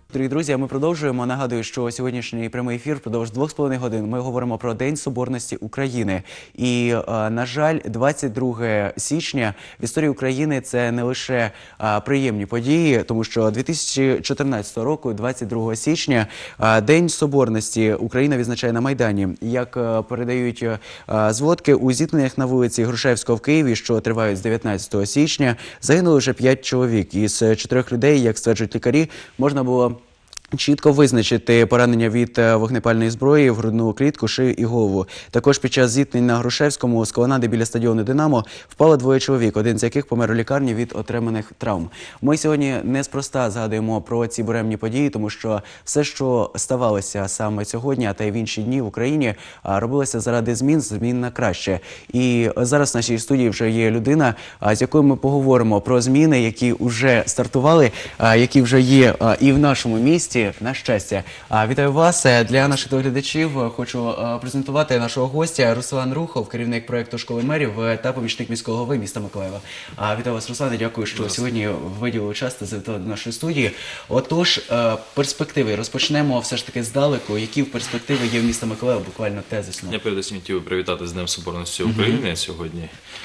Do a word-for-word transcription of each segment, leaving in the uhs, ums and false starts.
Дорогі друзі, ми продовжуємо. Нагадую, що сьогоднішній прямий ефір впродовж двох з половиною годин ми говоримо про День Соборності України. І, на жаль, двадцять друге січня в історії України це не лише приємні події, тому що дві тисячі чотирнадцятого року, двадцять другого січня, День Соборності Україна відзначає на Майдані. Як передають зводки, у зіткненнях на вулиці Грушевського в Києві, що тривають з дев'ятнадцятого січня, загинули вже п'ять чоловік. Із чотирьох людей, як стверджують лікарі, можна було чітко визначити поранення від вогнепальної зброї в грудну клітку, шию і голову. Також під час зіткнень на Грушевському з колонади біля стадіону «Динамо» впало двоє чоловік, один з яких помер у лікарні від отриманих травм. Ми сьогодні неспроста згадуємо про ці буремні події, тому що все, що ставалося саме сьогодні, а та й в інші дні в Україні, робилося заради змін, змін на краще. І зараз в нашій студії вже є людина, з якою ми поговоримо про зміни, які вже стартували, які вже є і в нашому місті. На щастя. Вітаю вас. Для наших глядачів хочу презентувати нашого гостя Руслан Рухов, керівник проєкту школи мерів та помічник міського голови міста Миколаєва. Вітаю вас, Руслане, дякую, що сьогодні виділили час та завітали до нашої студії. Отож, перспективи. Розпочнемо все ж таки здалеку. Які перспективи є в міста Миколаєва, буквально тезисно? Я передусім хотів привітати з Днем Соборності України. Uh-huh. Сьогодні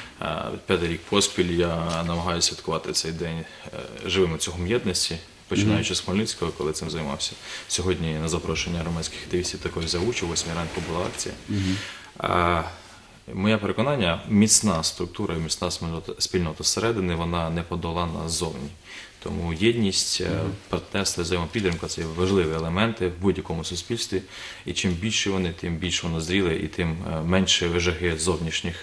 п'ятий рік поспіль я намагаюся святкувати цей день живим цього єдності. Починаючи mm-hmm. з Хмельницького, коли цим займався. Сьогодні на запрошення громадських активістів також взяв участь, о восьмій ранку була акція. Mm-hmm. А, моє переконання, міцна структура, міцна спільнота зсередини, вона не подолана ззовні. Тому єдність, mm-hmm. партнерство, взаємопідтримка – це важливі елементи в будь-якому суспільстві. І чим більше вони, тим більше воно зріле, і тим менше вижаги зовнішніх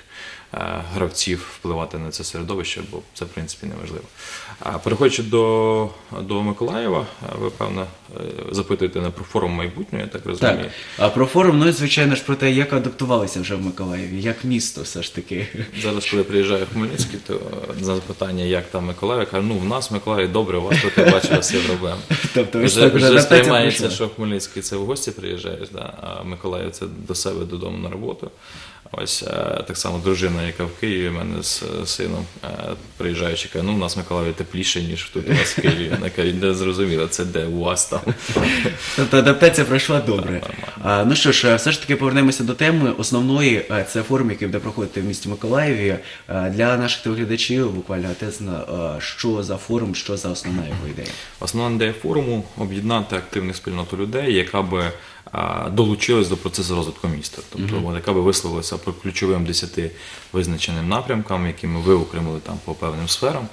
гравців впливати на це середовище, бо це, в принципі, неважливо. Переходячи до, до Миколаєва, ви, певно, запитуєте не про форум майбутнього, я так розумію. Так, а про форум, ну і, звичайно ж, про те, як адаптувалися вже в Миколаєві, як місто все ж таки. Зараз, коли приїжджаю в Хмельницький, то на запитання, як там Миколаїв, я кажу, ну, в нас в Миколаєві добре, у вас тут, я бачу, у вас є проблеми. Тобто, ви вже, вже сприймається, що в Хмельницький це в гості приїжджаєш, да? А Миколаїв це до себе додому на роботу. Ось так само дружина, яка в Києві, в мене з сином, приїжджаючи, каже, ну, у нас в Миколаєві тепліше, ніж тут у нас в Києві. Вона каже, не зрозуміла, це де у вас там. Тобто адаптація пройшла добре. А, ну що ж, все ж таки повернемося до теми основної. Це форум, який буде проходити в місті Миколаєві. Для наших телеглядачів буквально тезно, що за форум, що за основна його ідея? Основна ідея форуму – об'єднати активну спільноту людей, яка би долучилась до процесу розвитку міста. Тобто, mm-hmm. яка би висловилася по ключовим десяти визначеним напрямкам, які ми виокремили там по певним сферам,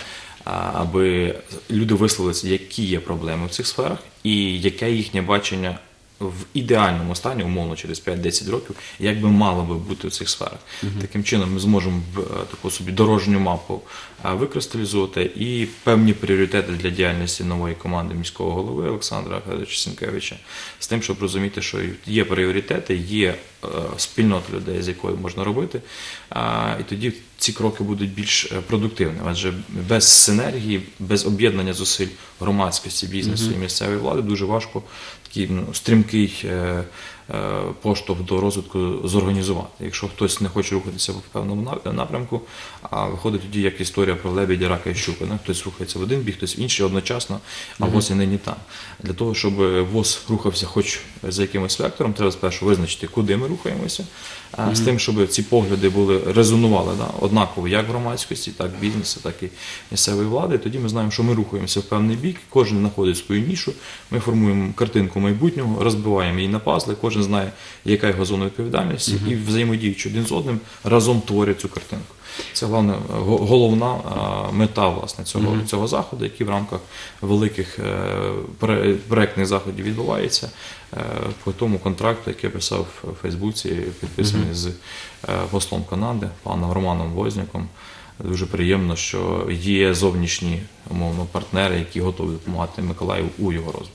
аби люди висловилися, які є проблеми в цих сферах і яке їхнє бачення в ідеальному стані, умовно, через п'ять-десять років, як би мало би бути в цих сферах. Uh-huh. Таким чином ми зможемо таку собі дорожню мапу викристалізувати і певні пріоритети для діяльності нової команди міського голови Олександра Федоровича Сінкевича, з тим, щоб розуміти, що є пріоритети, є спільнота людей, з якою можна робити, і тоді ці кроки будуть більш продуктивними. Адже без синергії, без об'єднання зусиль громадськості, бізнесу uh-huh. і місцевої влади дуже важко такий ну, стрімкий е, е, поштовх до розвитку зорганізувати. Якщо хтось не хоче рухатися в певному напрямку, а виходить тоді як історія про лебедя, рака і щука. Не? Хтось рухається в один бік, хтось в інший одночасно, а uh-huh. ВОЗ і нині там. Для того, щоб ВОЗ рухався хоч за якимось вектором, треба спершу визначити, куди ми рухаємося, uh-huh. з тим, щоб ці погляди були, резонували да? однаково як в громадськості, так в бізнесі, так і місцевої влади. І тоді ми знаємо, що ми рухаємося в певний бік, кожен знаходить свою нішу, ми формуємо картинку майбутнього, розбиваємо її на пазли, кожен знає, яка його зона відповідальності, uh-huh. і взаємодіючи один з одним, разом творять цю картинку. Це головне, головна мета власне, цього, uh-huh. цього заходу, який в рамках великих проєктних заходів відбувається, по тому контракту, який я писав в Фейсбуці, підписаний uh-huh. з послом Канади, паном Романом Возняком. Дуже приємно, що є зовнішні, умовно, партнери, які готові допомагати Миколаєву у його розвитку.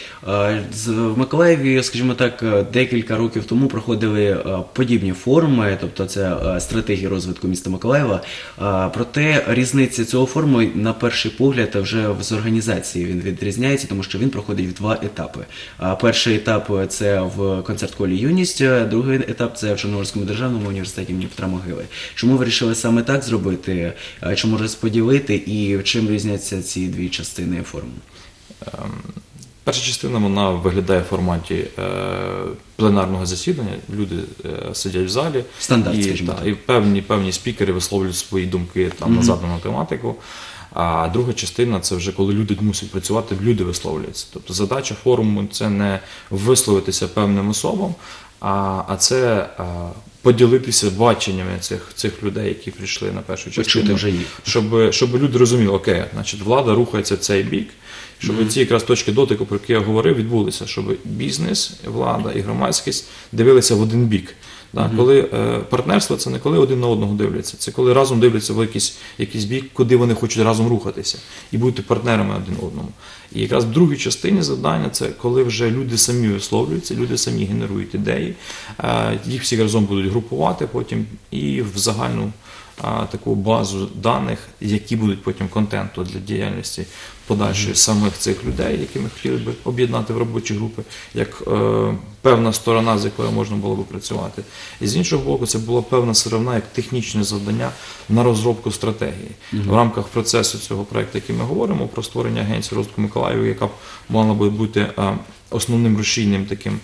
В Миколаєві, скажімо так, декілька років тому проходили подібні форуми, тобто це стратегія розвитку міста Миколаєва. Проте різниця цього форуму, на перший погляд, вже з організації він відрізняється, тому що він проходить в два етапи. Перший етап – це в концерт-холі «Юність», другий етап – це в Чорноморському державному університеті імені Петра Могили. Чому ви вирішили саме так зробити, чому розподілити і чим різняться ці дві частини форуму? Перша частина вона виглядає в форматі е, пленарного засідання. Люди е, сидять в залі, Стандарт, і, скажімо та, так. і певні, певні спікери висловлюють свої думки там, на задану тематику. А друга частина це вже коли люди мусять працювати, люди висловлюються. Тобто задача форуму це не висловитися певним особам, а, а це а, поділитися баченнями цих, цих людей, які прийшли на першу частину. Почути вже їх. Щоб, щоб люди розуміли, окей, значить, влада рухається в цей бік, щоб mm-hmm. ці якраз точки дотику, про які я говорив, відбулися, щоб бізнес, влада і громадськість дивилися в один бік. Да? Mm-hmm. Коли е, партнерство, це не коли один на одного дивляться, це коли разом дивляться в якийсь, якийсь бік, куди вони хочуть разом рухатися і бути партнерами один одному. І якраз в другій частині завдання це коли вже люди самі висловлюються, люди самі генерують ідеї, е, їх всі разом будуть групувати потім і в загальну а, таку базу даних, які будуть потім контенту для діяльності подальшої самих цих людей, які ми хотіли би об'єднати в робочі групи, як е, певна сторона, з якою можна було би працювати. І з іншого боку, це була певна сировина, як технічне завдання на розробку стратегії. Mm-hmm. В рамках процесу цього проєкту, який ми говоримо, про створення агенції розвитку Миколаєва, яка б мала би бути е, основним рушійним таким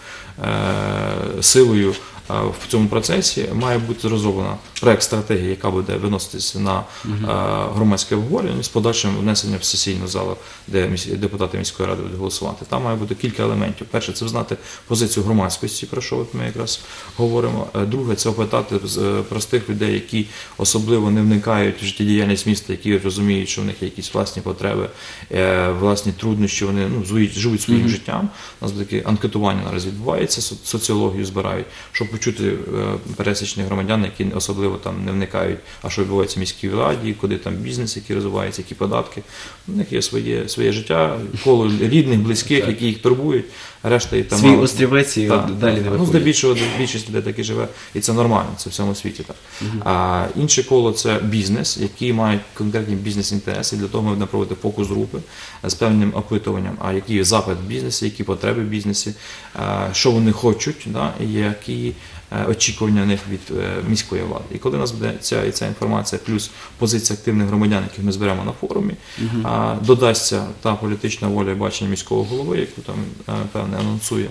е, силою в цьому процесі, має бути розроблена проєкт стратегії, яка буде виноситися на uh-huh. громадське обговорення з подальшим внесенням в сесійну залу, де депутати міської ради будуть голосувати. Там має бути кілька елементів. Перше, це знати позицію громадськості, про що ми якраз говоримо. Друге, це опитати з простих людей, які особливо не вникають в життєдіяльність міста, які розуміють, що в них є якісь власні потреби, власні труднощі, вони ну, живуть своїм uh-huh. життям. У нас таке анкетування наразі відбувається, соціологію збирають, щоб почути пересічних громадян, які особливо там не вникають, а що відбувається в міській владі, куди там бізнес, який розвивається, які податки. У них є своє, своє життя, коло рідних, близьких, які їх турбують, решта і там... Свій острівець і так, далі так, не ну, виходять. здебільшого, більшість людей так і живе, і це нормально, це в всьому світі так. Uh-huh. А інше коло – це бізнес, які мають конкретні бізнес-інтереси, для того ми будемо проводити фокус-групи з певним опитуванням, а які є запит в бізнесі, які потреби в бізнесі, що вони хочуть, да, і які очікування в них від міської влади. І коли у нас буде ця, ця інформація, плюс позиція активних громадян, яких ми зберемо на форумі, uh-huh. додасться та політична воля і бачення міського голови, яку там, певне, анонсує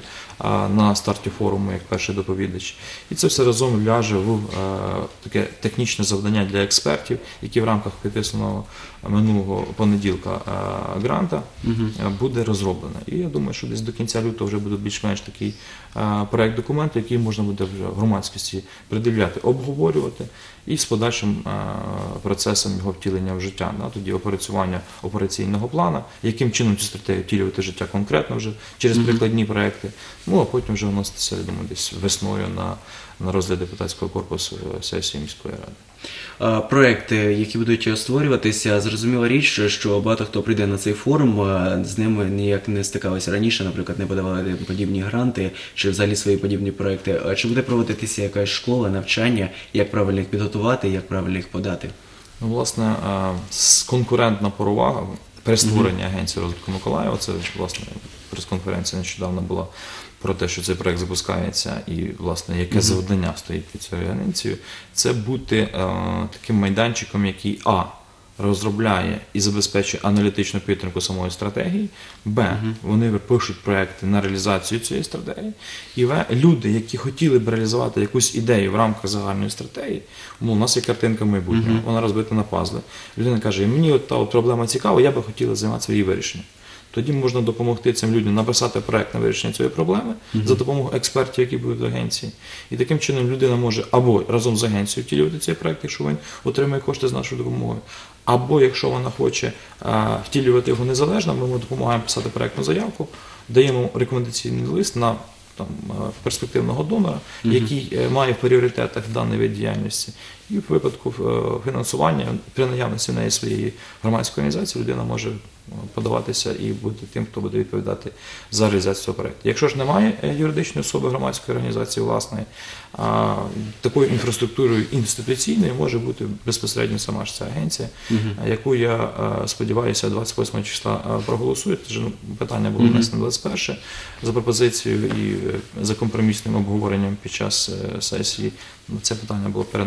на старті форуму як перший доповідач. І це все разом ляже в таке технічне завдання для експертів, які в рамках підписаного минулого понеділка гранта uh-huh. буде розроблено. І я думаю, що десь до кінця лютого вже буде більш-менш такий проект документу, який можна буде вже в громадськості придивляти, обговорювати і з подальшим процесом його втілення в життя. Да, тоді опрацювання операційного плану, яким чином цю стратегію втілювати в життя конкретно вже через mm-hmm. прикладні проекти, ну а потім вже вноситися, я думаю, десь весною на, на розгляд депутатського корпусу сесії міської ради. Проекти, які будуть створюватися, зрозуміла річ, що багато хто прийде на цей форум, з ними ніяк не стикалися раніше, наприклад, не подавали подібні гранти чи взагалі свої подібні проекти. Чи буде проводитися якась школа, навчання, як правильно їх підготувати, як правильно їх подати? Ну, власне, конкурентна перевага при створенні mm-hmm. агенції розвитку Миколаєва, це, власне, прес-конференція нещодавно була про те, що цей проект запускається і, власне, яке mm-hmm. завдання стоїть під цією агенцією, це бути е, таким майданчиком, який а. розробляє і забезпечує аналітичну підтримку самої стратегії, б. Uh-huh. вони пишуть проекти на реалізацію цієї стратегії, і в. люди, які хотіли б реалізувати якусь ідею в рамках загальної стратегії, ну, у нас є картинка майбутнього, uh-huh. вона розбита на пазли. Людина каже, мені от та от проблема цікава, я би хотіла займатися її вирішенням. Тоді можна допомогти цим людям написати проект на вирішення цієї проблеми uh-huh. за допомогою експертів, які будуть в агенції. І таким чином людина може або разом з агенцією втілювати цей проект, якщо він отримує кошти з нашою допомогою, або якщо вона хоче а, втілювати його незалежно, ми йому допомагаємо писати проектну заявку, даємо рекомендаційний лист на там, перспективного донора, uh-huh. який має в пріоритетах даний вид діяльності. І в випадку фінансування, при наявності в неї своєї громадської організації, людина може подаватися і бути тим, хто буде відповідати за реалізацію цього проєкту. Якщо ж немає юридичної особи громадської організації власної, а, такою інфраструктурою інституційною може бути безпосередньо сама ж ця агенція, uh-huh. яку я сподіваюся двадцять восьмого числа проголосують. Тож питання було внесено двадцять перше за пропозицією і за компромісним обговоренням під час сесії. Це питання було перенесено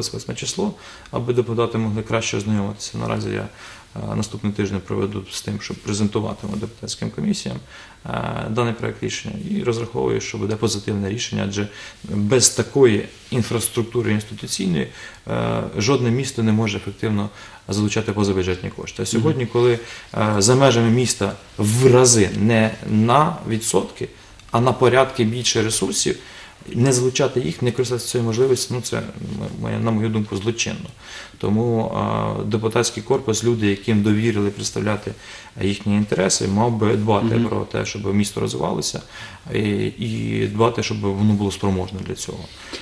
двадцять восьме число, аби депутати могли краще ознайомитися. Наразі я е, наступний тиждень проведу з тим, щоб презентуватиму депутатським комісіям е, даний проект рішення і розраховую, що буде позитивне рішення, адже без такої інфраструктури інституційної е, жодне місто не може ефективно залучати позабюджетні кошти. А сьогодні, коли е, за межами міста в рази не на відсотки, а на порядки більше ресурсів, не залучати їх, не користатися цією можливістю, ну це, моя, на мою думку, злочинно. Тому е, депутатський корпус, люди, яким довірили представляти їхні інтереси, мав би дбати mm-hmm. про те, щоб місто розвивалося, і, і дбати, щоб воно було спроможне для цього.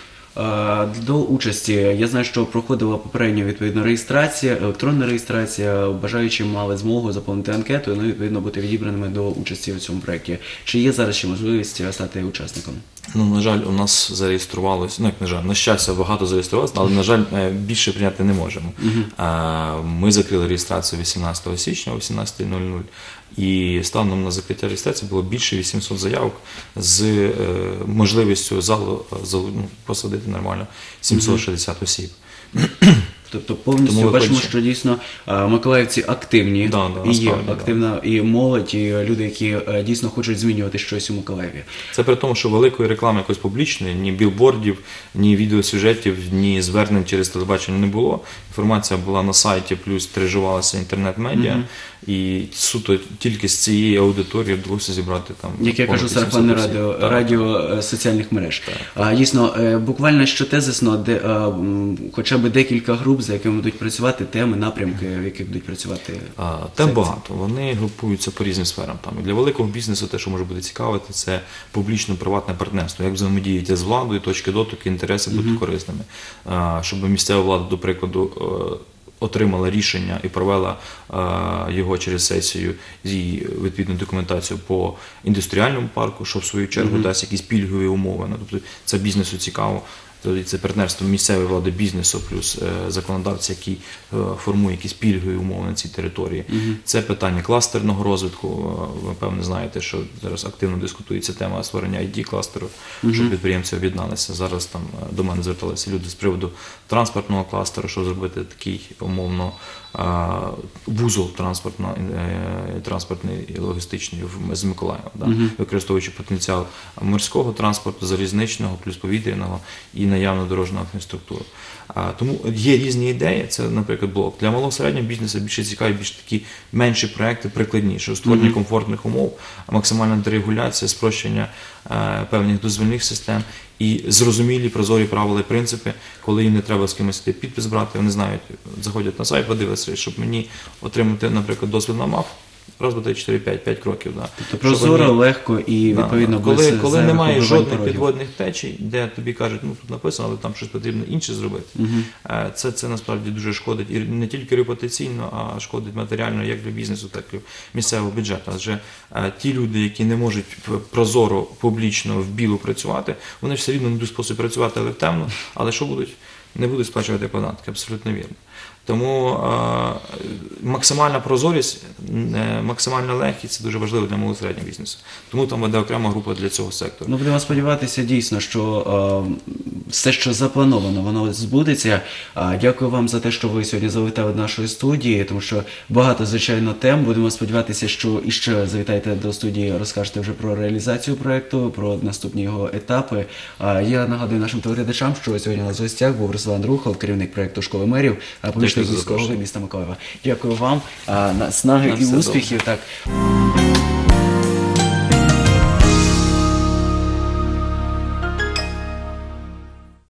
До участі, я знаю, що проходила попередня відповідна реєстрація, електронна реєстрація, бажаючі мали змогу заповнити анкету, ну і відповідно бути відібраними до участі у цьому проєкті. Чи є зараз ще можливість стати учасником? Ну, на жаль, у нас зареєструвалось, ну як на жаль, на щастя, багато зареєструвалося, але, на жаль, більше прийняти не можемо. Uh-huh. Ми закрили реєстрацію вісімнадцятого січня о вісімнадцята нуль нуль. І станом на закриття реєстрації було більше вісімсот заявок з е, можливістю залу, залу ну, посадити нормально сімсот шістдесят mm-hmm. осіб. Тобто повністю Тому бачимо, виходить... що дійсно миколаївці активні, да, да, і є насправді, активна да. і молодь, і люди, які дійсно хочуть змінювати щось у Миколаєві. Це при тому, що великої реклами якоїсь публічної, ні білбордів, ні відеосюжетів, ні звернень через телебачення не було. Інформація була на сайті, плюс тиражувалася інтернет-медіа, mm-hmm. і суто тільки з цієї аудиторії вдалося зібрати там. Як я кажу, сарафанне радіо, радіо соціальних мереж. А, дійсно, буквально щотезисно, де, а, хоча б декілька груп, за якими будуть працювати, теми, напрямки, в яких будуть працювати. А, тем багато. Вони групуються по різним сферам. Там і для великого бізнесу те, що може бути цікавити, це публічно-приватне партнерство. Як взаємодіяти з владою, точки дотику, інтереси будуть mm-hmm. корисними. А, щоб місцева влада, до прикладу, отримала рішення і провела е, його через сесію і відповідну документацію по індустріальному парку, що в свою чергу mm-hmm. дасть якісь пільгові умови. Ну, тобто це бізнесу цікаво. Тобто це партнерство місцевої влади, бізнесу, плюс е, законодавця, який е, формує якісь пільгові умови на цій території. Mm-hmm. Це питання кластерного розвитку. Ви, певно, знаєте, що зараз активно дискутується тема створення ай ді-кластеру, mm-hmm. щоб підприємці об'єдналися. Зараз там до мене зверталися люди з приводу транспортного кластеру, щоб зробити такий, умовно, е, вузол транспортно, е, транспортний і логістичний з Миколаєва, да? mm-hmm. використовуючи потенціал морського транспорту, залізничного, плюс повітряного і наявну дорожню інфраструктуру. А, тому є різні ідеї, це, наприклад, блок. Для малого середнього бізнесу більше цікаві, більш такі менші проекти, прикладніші, створення mm-hmm. комфортних умов, максимальна дерегуляція, спрощення е, певних дозвільних систем і зрозумілі, прозорі правила і принципи, коли їм не треба з кимось підпис брати, вони знають, заходять на сайт, подивитися, щоб мені отримати, наприклад, дозвіл на МАФ, раз, два, три, чотири, п'ять, п'ять кроків. Да. Тобто прозоро, вони... легко і відповідно да, без коли, коли немає жодних порогів. підводних течій, де тобі кажуть, ну тут написано, але там щось потрібно інше зробити. Угу. Це, це насправді дуже шкодить і не тільки репутаційно, а шкодить матеріально як для бізнесу, так і місцевого бюджету. Адже ті люди, які не можуть прозоро, публічно, в білу працювати, вони все рівно знайдуть спосіб працювати елективно, але що будуть? Не будуть сплачувати податки, абсолютно вірно. Тому е, максимальна прозорість, е, максимальна легкість – це дуже важливо для малого середнього бізнесу. Тому там буде окрема група для цього сектору. Ну, будемо сподіватися дійсно, що е, все, що заплановано, воно збудеться. Е, дякую вам за те, що ви сьогодні завітали до нашої студії, тому що багато, звичайно, тем. Будемо сподіватися, що іще завітаєте до студії, розкажете вже про реалізацію проєкту, про наступні його етапи. Е, я нагадую нашим телеглядачам, що сьогодні у нас в гостях був Руслан Рухов, керівник проєкту «Школи мерів», помічник міського голови міста Миколаєва. Дякую вам, наснаги і успіхів. Так.